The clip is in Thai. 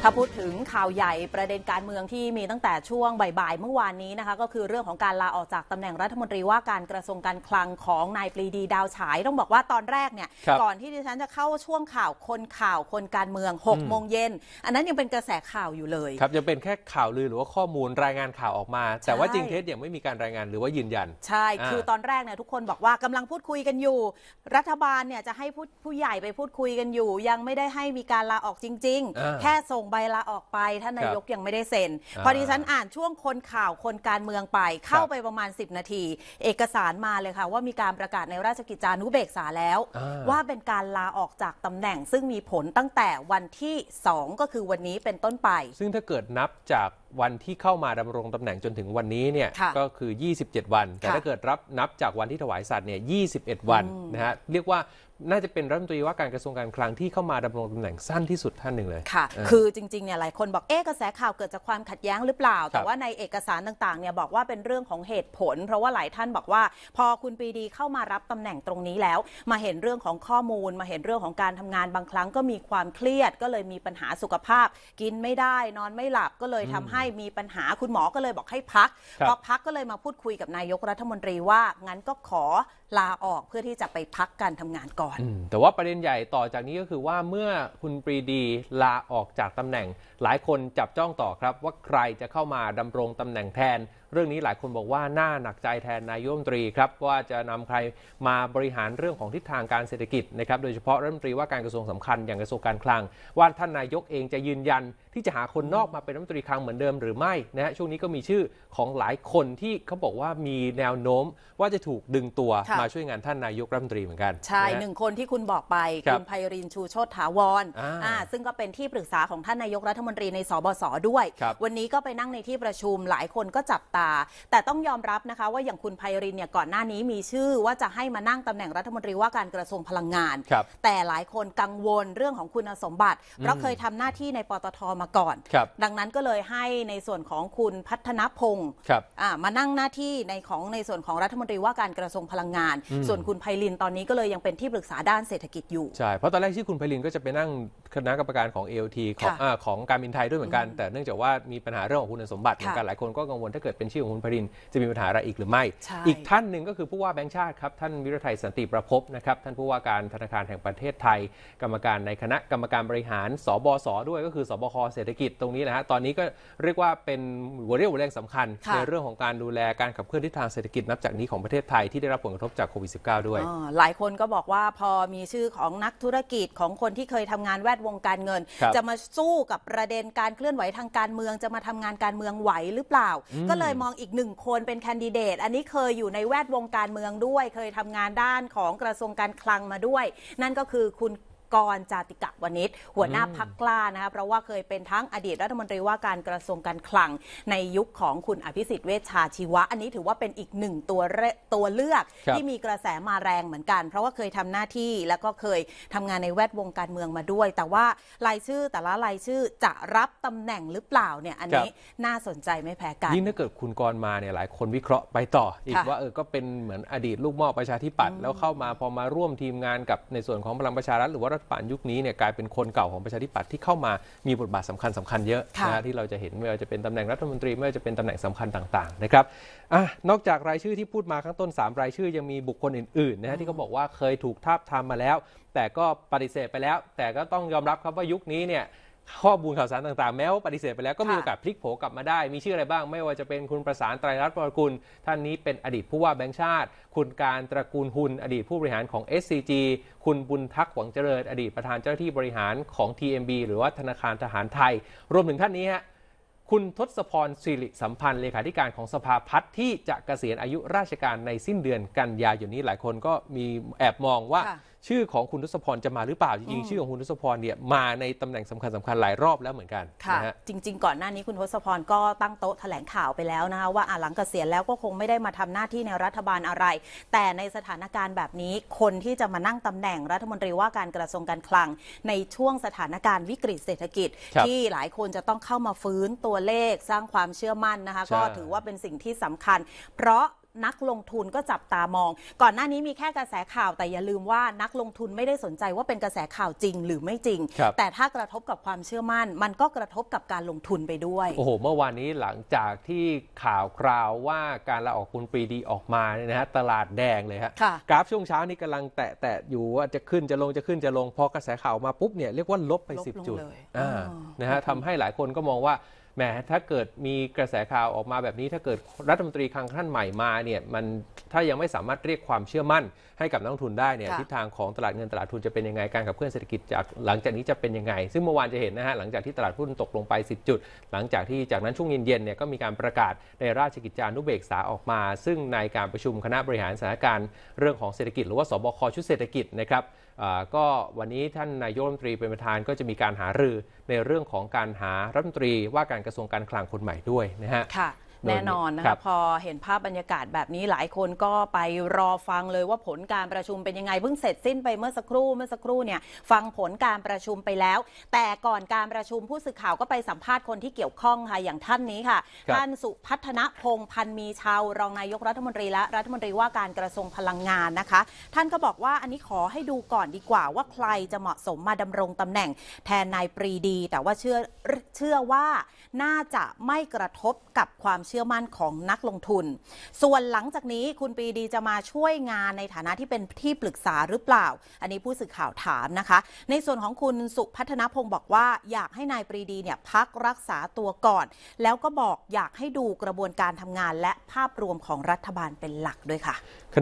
ถ้าพูดถึงข่าวใหญ่ประเด็นการเมืองที่มีตั้งแต่ช่วงบ่ายๆเมื่อวานนี้นะคะก็คือเรื่องของการลาออกจากตำแหน่งรัฐมนตรีว่าการกระทรวงการคลังของนายปรีดีดาวฉายต้องบอกว่าตอนแรกเนี่ยก่อนที่ดิฉันจะเข้าช่วงข่าวคนการเมือง6 โมงเย็นอันนั้นยังเป็นกระแสข่าวอยู่เลยครับยังเป็นแค่ข่าวลือหรือว่าข้อมูลรายงานข่าวออกมาแต่ว่าจริงเท็จยังไม่มีการรายงานหรือว่ายืนยันใช่คือตอนแรกเนี่ยทุกคนบอกว่ากำลังพูดคุยกันอยู่รัฐบาลเนี่ยจะให้ผู้ใหญ่ไปพูดคุยกันอยู่ยังไม่ได้ให้มีการลาออกจริงๆแค่ส่งใบลาออกไปท่านนายกยังไม่ได้เซ็นพอดิฉันอ่านช่วงคนการเมืองไปเข้าไปประมาณ10 นาทีเอกสารมาเลยค่ะว่ามีการประกาศในราชกิจจานุเบกษาแล้วว่าเป็นการลาออกจากตำแหน่งซึ่งมีผลตั้งแต่วันที่2ก็คือวันนี้เป็นต้นไปซึ่งถ้าเกิดนับจากวันที่เข้ามาดำรงตำแหน่งจนถึงวันนี้เนี่ยก็คือ27 วันแต่ถ้าเกิดนับจากวันที่ถวายสัตย์เนี่ย21 วันนะฮะเรียกว่าน่าจะเป็นรัฐมนตรีว่าการกระทรวงการคลังที่เข้ามาดำรงตำแหน่งสั้นที่สุดท่านหนึ่งเลยค่ะคือจริงๆเนี่ยหลายคนบอกกระแสข่าวเกิดจากความขัดแย้งหรือเปล่าแต่ว่าในเอกสารต่างๆเนี่ยบอกว่าเป็นเรื่องของเหตุผลเพราะว่าหลายท่านบอกว่าพอคุณปรีดีเข้ามารับตำแหน่งตรงนี้แล้วมาเห็นเรื่องของข้อมูลมาเห็นเรื่องของการทำงานบางครั้งก็มีความเครียดก็เลยมีปัญหาสุขภาพกินไม่ได้นอนไม่หลับก็เลยทำให้มีปัญหาคุณหมอก็เลยบอกให้พักพอพักก็เลยมาพูดคุยกับนายกรัฐมนตรีว่างั้นก็ขอลาออกเพื่อที่จะไปพักการทำงานก่อนแต่ว่าประเด็นใหญ่ต่อจากนี้ก็คือว่าเมื่อคุณปรีดีลาออกจากตำแหน่งหลายคนจับจ้องต่อครับว่าใครจะเข้ามาดำรงตำแหน่งแทนเรื่องนี้หลายคนบอกว่าน่าหนักใจแทนนายกรัฐมนตรีครับว่าจะนำใครมาบริหารเรื่องของทิศทางการเศรษฐกิจนะครับโดยเฉพาะรัฐมนตรีว่าการกระทรวงสำคัญอย่างกระทรวงการคลังว่าท่านนายกเองจะยืนยันที่จะหาคนนอกมาเป็นรัฐมนตรีคลังเหมือนเดิมหรือไม่นะฮะช่วงนี้ก็มีชื่อของหลายคนที่เขาบอกว่ามีแนวโน้มว่าจะถูกดึงตัวมาช่วยงานท่านนายกรัฐมนตรีเหมือนกันใช่1 คนที่คุณบอกไปคุณไพรินทร์ชูโชติถาวรซึ่งก็เป็นที่ปรึกษาของท่านนายกรัฐมนตรีในสบสด้วยวันนี้ก็ไปนั่งในที่ประชุมหลายคนก็จับตาแต่ต้องยอมรับนะคะว่าอย่างคุณไพรินทร์เนี่ยก่อนหน้านี้มีชื่อว่าจะให้มานั่งตำแหน่งรัฐมนตรีว่าการกระทรวงพลังงานแต่หลายคนกังวลเรื่องของคุณสมบัติเพราะเคยทำหน้าที่ในปตท.มาก่อนดังนั้นก็เลยให้ในส่วนของคุณพัฒนพงศ์มานั่งหน้าที่ในส่วนของรัฐมนตรีว่าการกระทรวงพลังงานส่วนคุณไพรินทร์ตอนนี้ก็เลยยังเป็นที่ปรึกษาด้านเศรษฐกิจอยู่ใช่เพราะตอนแรกที่คุณไพรินทร์ก็จะไปนั่งคณะกรรมการของ AOT ของการบินไทยด้วยเหมือนกันแต่เนื่องจากว่ามีปัญหาเรื่องของคุณสมบัติเหมือนกันหลายคนก็กังวลถ้าเกิดเป็นชื่อของคุณไพรินทร์จะมีปัญหาอะไรอีกหรือไม่อีกท่านหนึ่งก็คือผู้ว่าแบงก์ชาติครับท่านวิรไทยสันติประภพนะครับท่านผู้ว่าการธนาคารแห่งประเทศไทยกรรมการในคณะกรรมการบริหารสบสด้วยก็คือสบคเศรษฐกิจตรงนี้นะฮะตอนนี้ก็เรียกว่าเป็นหัวเรี่ยวหัวแรงสำคัญในเรื่องของการดูแลการขับเคลื่อนทิศทางเศรษฐกิจนับจากนี้ของประเทศไทยที่ได้รับผลกระทบจากโควิด -19 ด้วยหลายคนก็บอกว่าพอมีชื่อของนักธุรกิจของคนที่เคยทำงานแวดวงการเงินจะมาสู้กับประเด็นการเคลื่อนไหวทางการเมืองจะมาทำงานการเมืองไหวหรือเปล่าก็เลยมองอีก1 คนเป็นแคนดิเดตอันนี้เคยอยู่ในแวดวงการเมืองด้วยเคยทำงานด้านของกระทรวงการคลังมาด้วยนั่นก็คือคุณกรจาติกะวณิชหัวหน้าพรรคกล้านะคะเพราะว่าเคยเป็นทั้งอดีตรัฐมนตรีว่าการกระทรวงการคลังในยุคของคุณอภิสิทธิ์เวชชาชีวะอันนี้ถือว่าเป็นอีก1 ตัวเลือกที่มีกระแสมาแรงเหมือนกันเพราะว่าเคยทำหน้าที่แล้วก็เคยทำงานในแวดวงการเมืองมาด้วยแต่ว่ารายชื่อแต่ละรายชื่อจะรับตำแหน่งหรือเปล่าเนี่ยอันนี้น่าสนใจไม่แพ้กันยิ่งถ้าเกิดคุณกรมาเนี่ยหลายคนวิเคราะห์ไปต่ออีกว่าก็เป็นเหมือนอดีตลูกหม้อประชาธิปัตย์แล้วเข้ามาพอมาร่วมทีมงานกับในส่วนของพลังประชารัฐหรือว่ารัฐบาลยุคนี้เนี่ยกลายเป็นคนเก่าของประชาธิปัตย์ที่เข้ามามีบทบาทสำคัญเยอะนะที่เราจะเห็นไม่ว่าจะเป็นตำแหน่งรัฐมนตรีไม่ว่าจะเป็นตำแหน่งสำคัญต่างๆนะครับนอกจากรายชื่อที่พูดมาข้างต้น3 รายชื่อยังมีบุคคลอื่นๆนะที่เขาบอกว่าเคยถูกทาบทามมาแล้วแต่ก็ปฏิเสธไปแล้วแต่ก็ต้องยอมรับครับว่ายุคนี้เนี่ยข้อมูลข่าวสารต่างๆแม้ว่าปฏิเสธไปแล้วก็มีโอกาสพลิกโผกลับมาได้มีชื่ออะไรบ้างไม่ว่าจะเป็นคุณประสานไตรรัตน์วรกุลท่านนี้เป็นอดีตผู้ว่าแบงก์ชาติคุณการตระกูลหุนอดีตผู้บริหารของ SCG คุณบุญทักษ์หวังเจริญอดีตประธานเจ้าหน้าที่บริหารของ TMB หรือว่าธนาคารทหารไทยรวมถึงท่านนี้ฮะคุณทศพรสิริสัมพันธ์เลขาธิการของสภาพัฒน์ที่จะเกษียณอายุราชการในสิ้นเดือนกันยายนนี้หลายคนก็มีแอบมองว่าชื่อของคุณทศพรจะมาหรือเปล่าจริงๆชื่อของคุณทศพรเนี่ยมาในตำแหน่งสำคัญหลายรอบแล้วเหมือนกันค่ะจริงๆก่อนหน้านี้คุณทศพรก็ตั้งโต๊ะแถลงข่าวไปแล้วนะคะว่าหลังเกษียณแล้วก็คงไม่ได้มาทำหน้าที่ในรัฐบาลอะไรแต่ในสถานการณ์แบบนี้คนที่จะมานั่งตำแหน่งรัฐมนตรีว่าการกระทรวงการคลังในช่วงสถานการณ์วิกฤตเศรษฐกิจที่หลายคนจะต้องเข้ามาฟื้นตัวเลขสร้างความเชื่อมั่นนะคะก็ถือว่าเป็นสิ่งที่สำคัญเพราะนักลงทุนก็จับตามองก่อนหน้านี้มีแค่กระแสข่าวแต่อย่าลืมว่านักลงทุนไม่ได้สนใจว่าเป็นกระแสข่าวจริงหรือไม่จริงแต่ถ้ากระทบกับความเชื่อมั่นมันก็กระทบกับการลงทุนไปด้วยโอ้โหเมื่อวานนี้หลังจากที่ข่าวคราวว่าการลาออกคุณปรีดีออกมาเนี่ยนะฮะตลาดแดงเลยฮะกราฟช่วงเช้านี้กำลังแตะอยู่ว่าจะขึ้นจะลงจะขึ้นจะลงพอกระแสข่าวมาปุ๊บเนี่ยเรียกว่าลบไป10 จุดนะฮะทำให้หลายคนก็มองว่าแหมถ้าเกิดมีกระแสข่าวออกมาแบบนี้ถ้าเกิดรัฐมนตรีคลังท่านใหม่มาเนี่ยมันถ้ายังไม่สามารถเรียกความเชื่อมั่นให้กับนักลงทุนได้เนี่ยทิศทางของตลาดเงินตลาดทุนจะเป็นยังไงการขับเคลื่อนเศรษฐกิจจากหลังจากนี้จะเป็นยังไงซึ่งเมื่อวานจะเห็นนะฮะหลังจากที่ตลาดหุ้นตกลงไป10 จุดหลังจากที่จากนั้นช่วงเย็นๆเนี่ยก็มีการประกาศในราชกิจจานุเบกษาออกมาซึ่งในการประชุมคณะบริหารสถานการณ์เรื่องของเศรษฐกิจหรือว่าสบคชุดเศรษฐกิจนะครับก็วันนี้ท่านนายกรัฐมนตรีเป็นประธานก็จะมีการหารือในเรื่องของการหารัฐมนตรีว่าการกระทรวงการคลังคนใหม่ด้วยนะฮะแน่นอนนะคะพอเห็นภาพบรรยากาศแบบนี้หลายคนก็ไปรอฟังเลยว่าผลการประชุมเป็นยังไงเพิ่งเสร็จสิ้นไปเมื่อสักครู่เนี่ยฟังผลการประชุมไปแล้วแต่ก่อนการประชุมผู้สื่อข่าวก็ไปสัมภาษณ์คนที่เกี่ยวข้องค่ะอย่างท่านนี้ค่ะท่านสุพัฒนพงษ์พันมีชาวรองนายกรัฐมนตรีและรัฐมนตรีว่าการกระทรวงพลังงานนะคะท่านก็บอกว่าอันนี้ขอให้ดูก่อนดีกว่าว่าใครจะเหมาะสมมาดำรงตำแหน่งแทนนายปรีดีแต่ว่าเชื่อว่าน่าจะไม่กระทบกับความเชื่อมั่นของนักลงทุนส่วนหลังจากนี้คุณปรีดีจะมาช่วยงานในฐานะที่เป็นที่ปรึกษาหรือเปล่าอันนี้ผู้สื่อข่าวถามนะคะในส่วนของคุณสุพัฒนพงษ์บอกว่าอยากให้นายปรีดีเนี่ยพักรักษาตัวก่อนแล้วก็บอกอยากให้ดูกระบวนการทำงานและภาพรวมของรัฐบาลเป็นหลักด้วยค่ะ